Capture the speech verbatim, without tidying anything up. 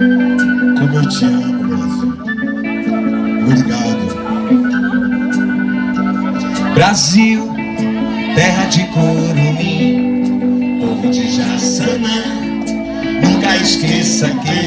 Como eu te amo, Brasil. Obrigado. Brasil, terra de Curumim, povo de Jaçanã, nunca esqueça quem